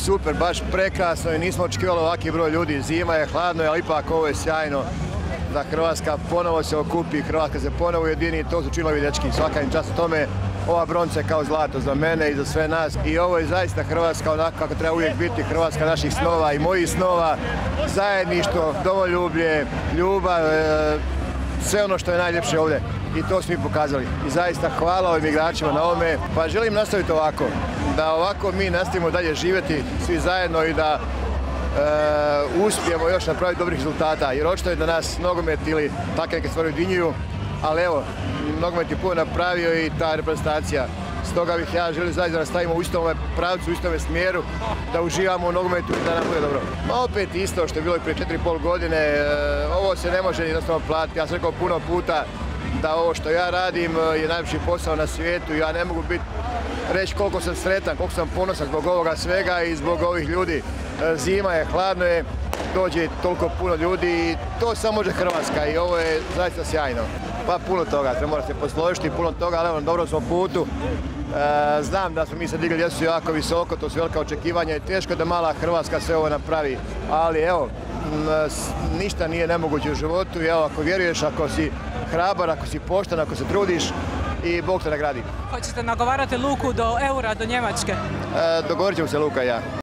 Super, baš prekrasno i nismo očekivali ovaki broj ljudi. Zima je, hladno je, ali ipak ovo je sjajno. Da Hrvatska ponovo se okupi, Hrvatska se ponovo ujedini, to su čilovi dečki. Svaka im čast o tome. Ova bronca je kao zlato za mene i za sve nas. I ovo je zaista Hrvatska onako kako treba uvijek biti, Hrvatska naših snova i mojih snova. Zajedništvo, domoljublje, ljubav, sve ono što je najljepše ovdje. I to smo mi pokazali. I zaista hvala ovim igračima na ovome. Pa želim nastaviti ovako. Da ovako mi nastavimo dalje živjeti svi zajedno i da uspijemo još napraviti dobrih rezultata. Jer očito je da nas nogomet ili takve neke stvari ujedinjuju. Ali evo, nogomet je puno napravio i ta reprezentacija. Stoga bih ja želio zaista da nastavimo u istom pravcu, u istom smjeru, da uživamo u nogometu i da nam bude dobro. Ma opet isto što je bilo i prije 4,5 godine, ovo se ne može jednostavno platiti. Ja sam rekao puno puta da ovo što ja radim je najljepši posao na svijetu. Ja ne mogu reći koliko sam sretan, koliko sam ponosan zbog ovoga svega i zbog ovih ljudi. Zima je, hladno je, dođe toliko puno ljudi i to samo može Hrvatska i ovo je zaista sjajno. Pa puno toga, mora se posložiti, puno toga, ali na dobrom smo putu. Znam da smo mi se digli ljestvicu jako visoko, to su velika očekivanja i teško da mala Hrvatska sve ovo napravi. Ali evo, ništa nije nemoguće u životu i evo, ako vjeruješ, ako si hrabar, ako si pošten, ako se trudiš i Bog te nagradi. Hoćete nagovarati Luku do Eura, do Njemačke? Dogovorit ćemo se Luka i ja.